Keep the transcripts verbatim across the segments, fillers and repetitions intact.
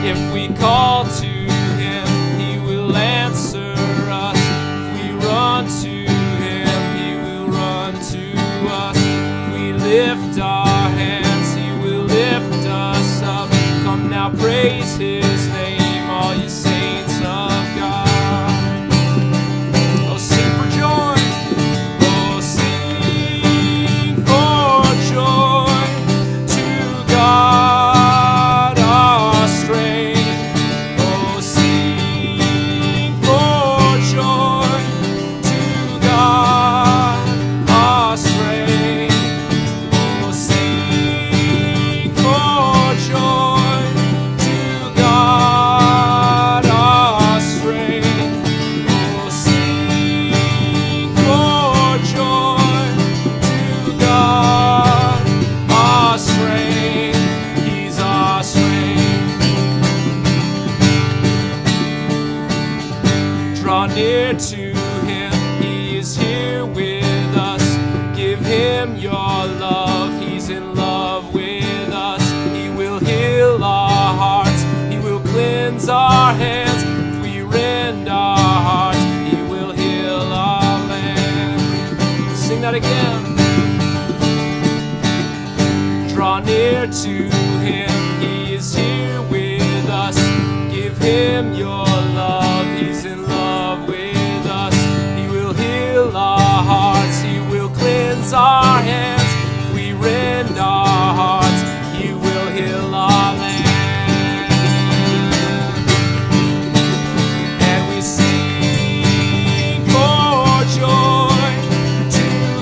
If we call to him, he will answer us. If we run to him, he will run to us. If we lift our hands, he will lift us up. Come now, praise his name, all you saints of God. Oh, sing for joy. Oh, sing for joy to God our strength. Oh, sing for joy to God our strength. Oh, sing for joy to God our strength. Oh, sing for joy to God our strength. He's our strength. Draw near to him, he is here with us. Give him your love, he's in love with us. He will heal our hearts, he will cleanse our hands. If we rend our hearts, he will heal our land. Sing that again. Draw near to him, he is here with us. Give him your love, he's in love with us. He will heal our hearts, he will cleanse our hands. If we rend our hearts, he will heal our land. And we sing for joy to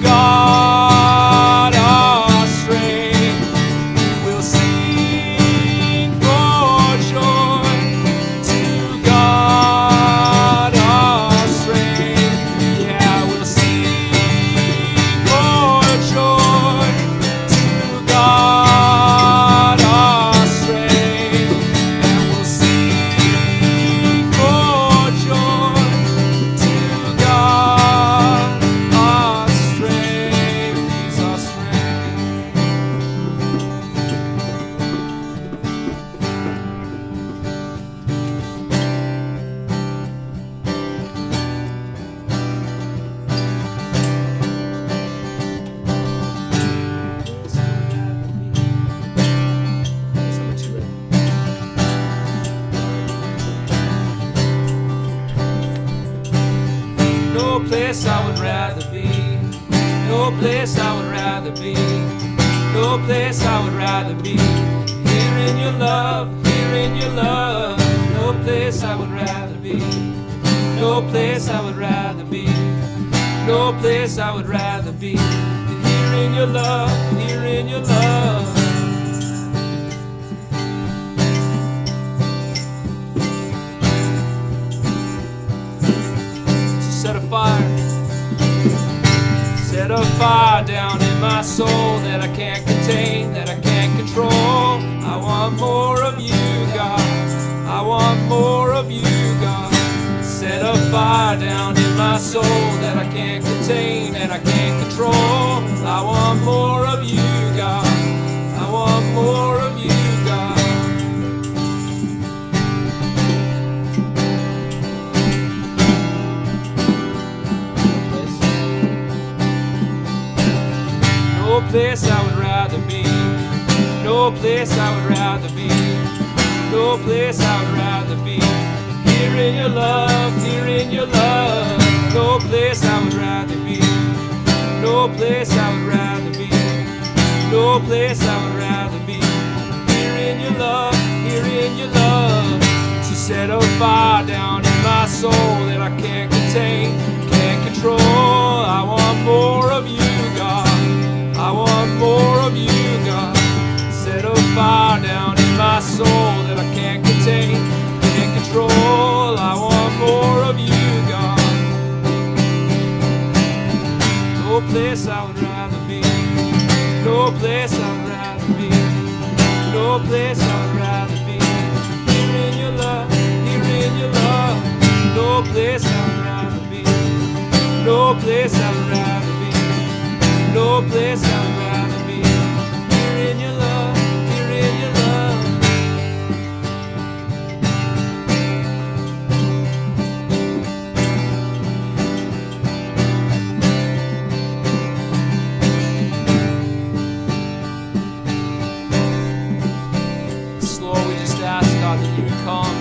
God our strength. We'll sing for joy to God our strength. Yeah, we'll sing for joy to God our strength. And we'll sing for joy to God our strength. He's our strength. No place I would rather be. No place I would rather be. No place I would rather be. Here in your love, here in your love. No place I would rather be. No place I would rather be. No place I would rather be than here in your love, here in your love. So set a fire, set a fire down in my soul that I can't contain, that I can't control. I want more of you, God. I want more of you, God. Set a fire down in my soul that I can't contain, that I can't control. I want more of you, God. I want more of you, God. No place I would rather be. No place I would rather be. No place I would rather be. Here in your love, here in your love. No place I would rather be. No place I would rather be. No place I would rather be. Here in your love, here in your love. So set a fire down in my soul that I can't contain, can't control. I want more of you, God. I want more of you, God. Set a fire down in my soul that I can't contain, can't control. I want more of you, God. No place I would rather be. No place I would rather be. No place I would rather be. Here in your love, here in your love. No place I would rather be. No place I would rather be. No place I would rather be. Here in your love, here in your love. God, that you would come.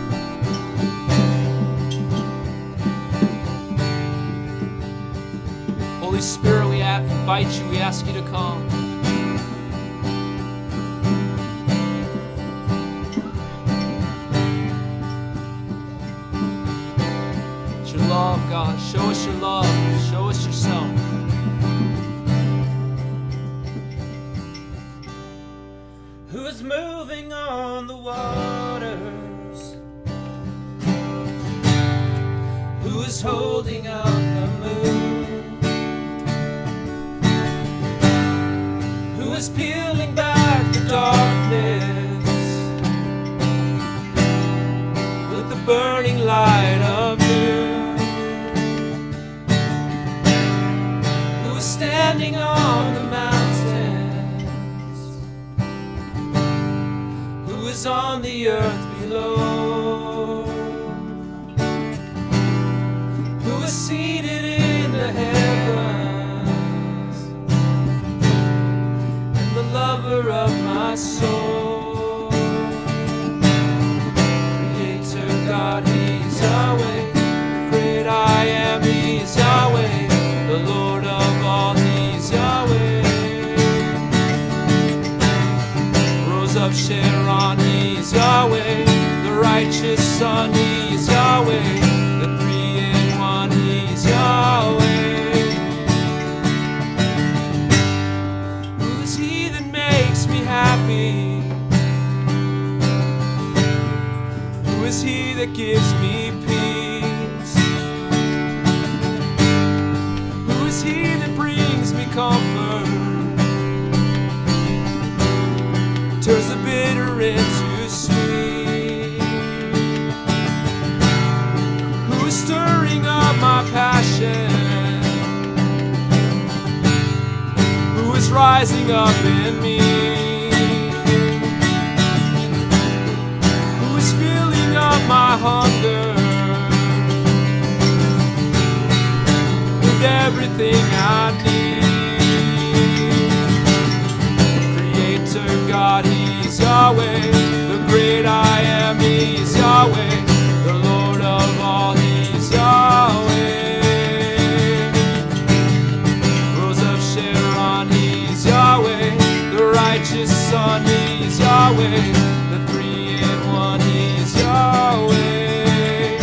Holy Spirit, we invite you, we ask you to come. It's your love, God. Show us your love. Show us yourself. Who is moving on the waters? Who is holding up the moon? Who is peeling back the darkness with the burning light of noon? Who is standing on the mountains? Who is on the earth below? Who is seated in the heavens and the lover of my soul? Creator God, He's Yahweh. Great I am, He's Yahweh. The Lord of all, He's Yahweh. Rose of Sharon, He's Yahweh. The righteous Son, He's Yahweh. The three in one, He's Yahweh. Who is He that makes me happy? Who is He that gives me peace? Who is He that brings me comfort? Turns the bitter into sweet. Who is stirring up my passion? Who is rising up in me? Who is filling up my hunger with everything I need? God, He's Yahweh. The great I am, He's Yahweh. The Lord of all, He's Yahweh. Rose of Sharon, He's Yahweh. The righteous Son, He's Yahweh. The three in one, He's Yahweh.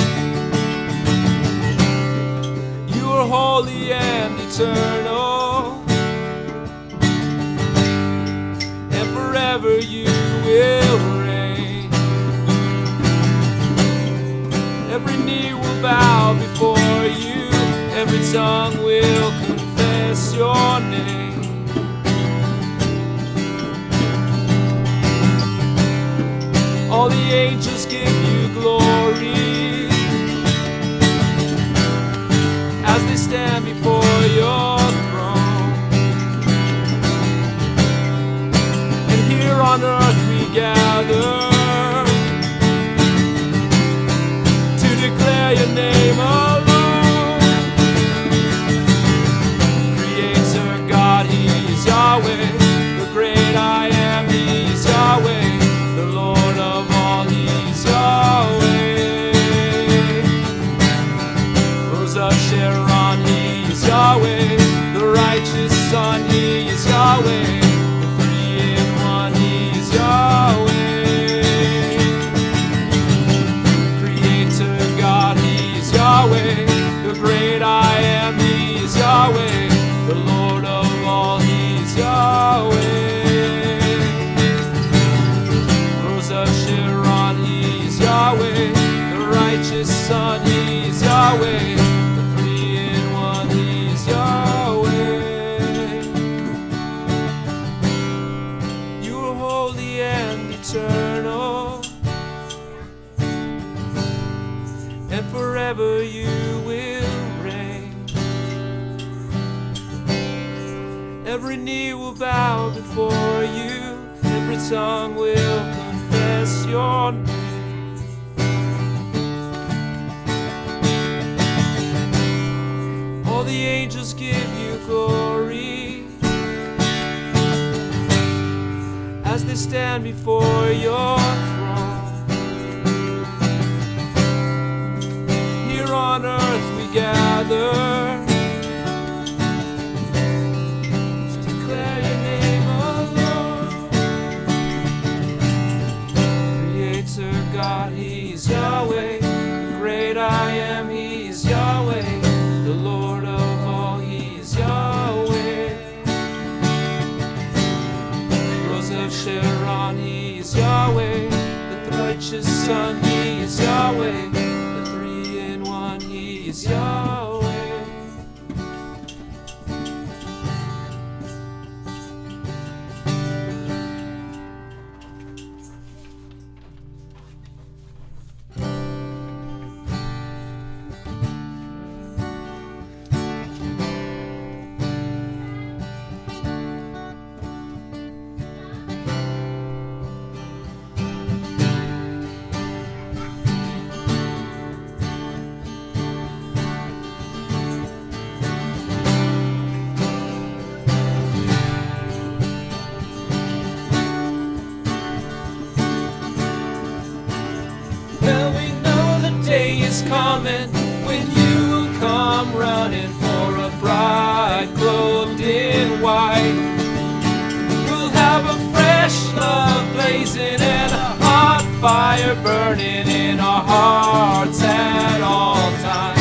You are holy and eternal. Forever you will reign. Every knee will bow before you. Every tongue will confess your name. All the angels give you glory as they stand before your on earth we gather to declare your name alone. Creator God, He's Yahweh. The great I am, He's Yahweh. The Lord of all, He's Yahweh. Rose of Sharon, He's Yahweh. The righteous Son, He's Yahweh. The great I am, He's Yahweh. The Lord of all, He's Yahweh. Rose of Sharon, He's Yahweh. The righteous Son, He's Yahweh. The three in one, He's Yahweh. You are holy and eternal, and forever you will reign. Every knee will bow before you. Every tongue will confess your name. All the angels give you glory as they stand before your throne. God, He's Yahweh. The great I am, He's Yahweh. The Lord of all, He's Yahweh. Rose of Sharon, He's Yahweh. The righteous Son, He's Yahweh. The three in one, He's Yahweh. Coming when you will come running for a bride clothed in white. We'll have a fresh love blazing and a hot fire burning in our hearts at all times.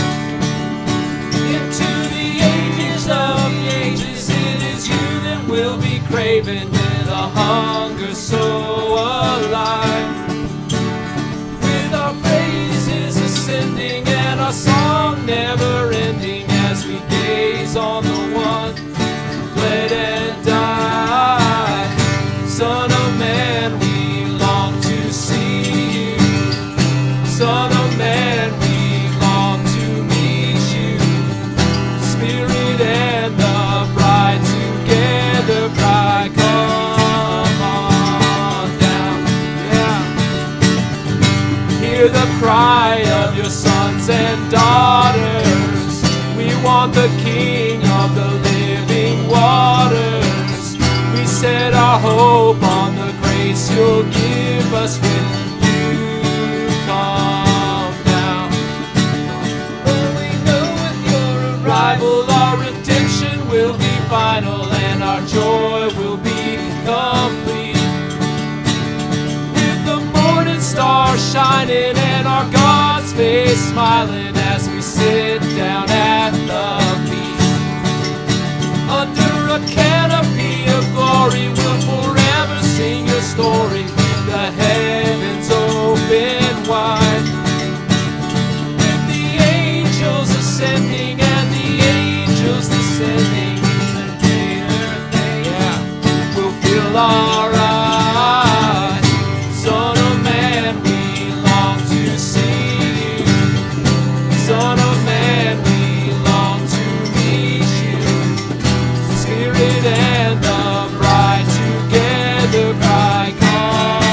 Into the ages of the ages, it is you that will be craving with a hunger so alive. With our praises ascending and our song never ending, as we gaze on the one who bled and died. Son of man, we long to see you. Son of man, we long to meet you. Spirit and the bride together cry, come on down. Yeah. Hear the cry of your sons and daughters. We want the King of the living waters. We set our hope on the grace you'll give us when you come down. For we know with your arrival our redemption will be final and our joy will be complete. With the morning star shining and our God's face smiling as we sit down at the feast. Under a canopy of glory we'll forever sing your story when the heavens open wide. With the angels ascending and the angels descending, even greater things, yeah, we'll feel alright. Son of man, we long to see you. Son of man, we long to meet you. Spirit and the bride together cry, come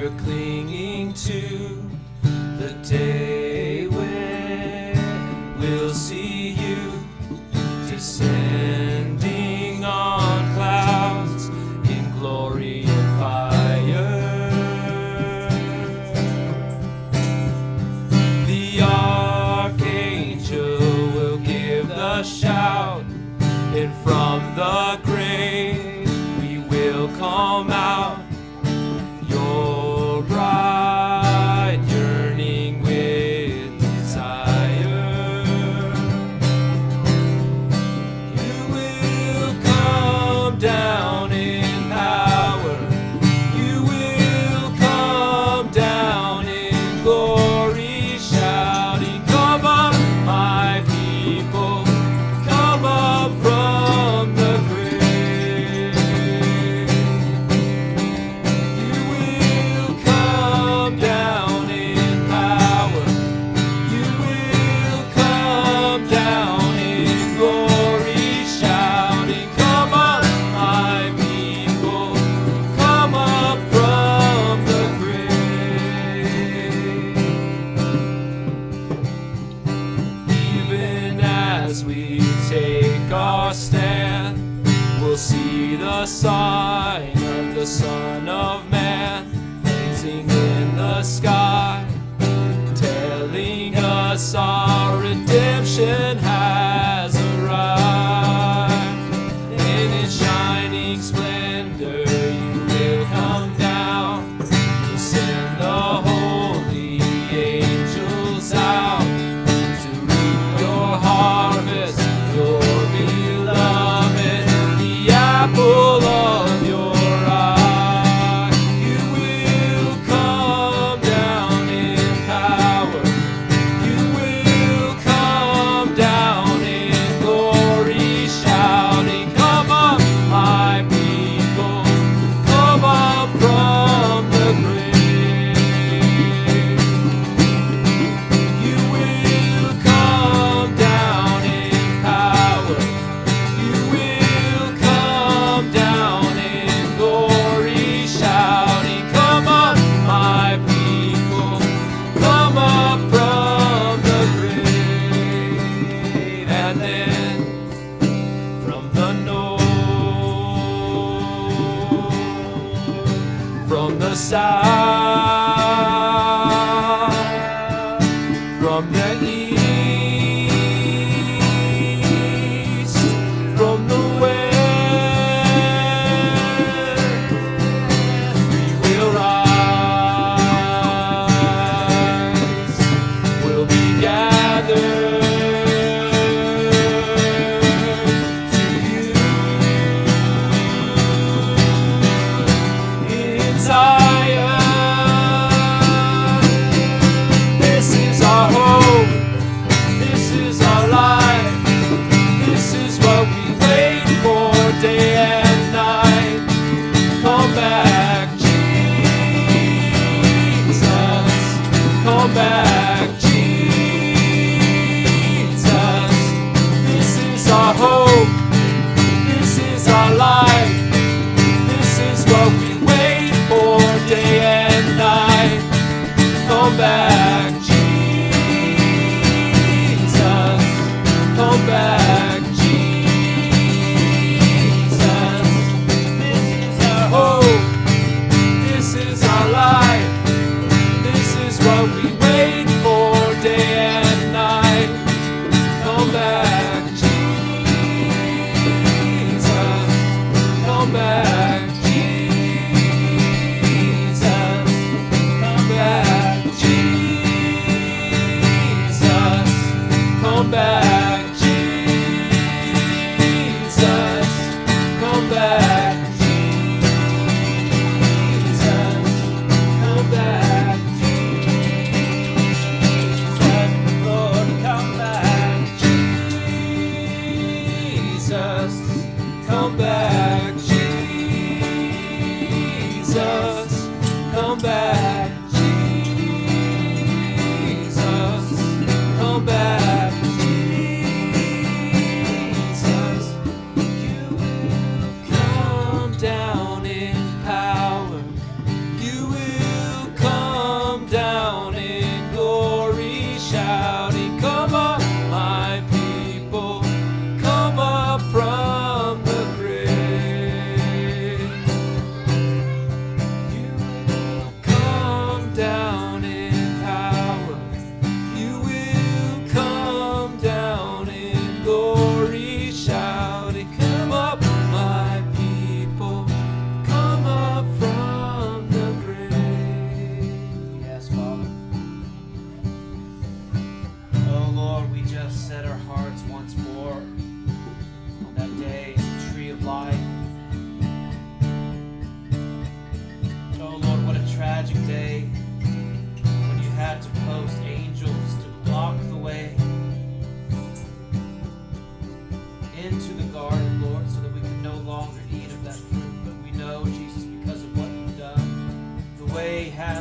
we're clinging to the day when we'll see you descending on clouds in glory and fire. The archangel will give the shout, and from the grave we will come out, your bride yearning with desire. You will come down in power, you will come down in glory, shouting, come up, my people, come up from the grave. You will come down in power, you will come down in glory, shouting, come up, my people, come up from the grave. Even as we take our stand, we'll see the sign of the Son of Man blazing in the sky, telling us our redemption has arrived. In His shining splendor you will come down, you'll send the holy angels out to reap your harvest, your beloved, the apple of your eye. You will come down in power, you will come down in glory, shouting, come up, my people, come up from the grave. You will come down in power, you will come down in glory, shouting, come up, my people, come up from the grave. And then from the north, from the south, from the east, from the west, we will rise, we'll be gathered to you in Zion.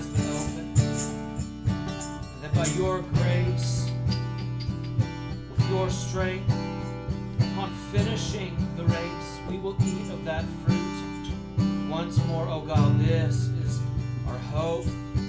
has been opened, and that by your grace, with your strength, upon finishing the race, we will eat of that fruit once more. Oh God, this is our hope.